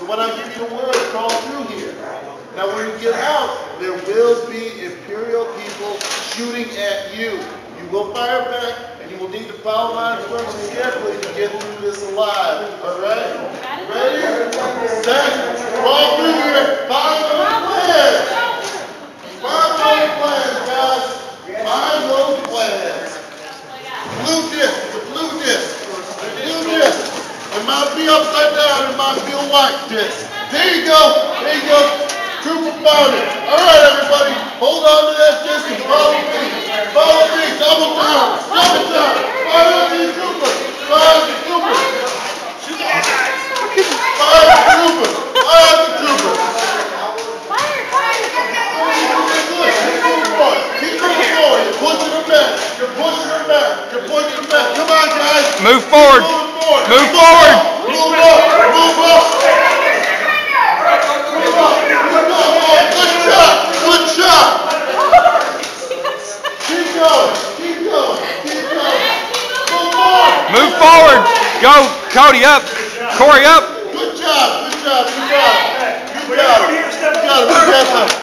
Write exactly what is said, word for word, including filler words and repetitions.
So when I give you the word, crawl through here. Now when you get out, there will be Imperial people shooting at you. You will fire back, and you will need to follow my instructions carefully to get through this alive. All right? Ready? Set. Crawl through here. Follow the plan. Follow the plan, guys. Follow those plans. Blue disc. The blue disc. The blue disc. It might be upside down. It might be a white disc. There you go. There you go. Trooper found it. All right, everybody. Hold on to that disc and follow me. Follow me. Double down. Double down. Fire the trooper. Fire the trooper. Fire the trooper. Fire the trooper. Fire, fire. Keep moving forward. You're pushing them back. You're pushing them back. You're pushing them back. Come on, guys. Move forward. Move forward. Move up. Move up. Move up. Good shot. Good shot. Keep going. Keep going. Keep going. Move on. Move forward. Go, Cody, up. Corey, up. Good job. Good job. Good job. Good job. Good job. Good job.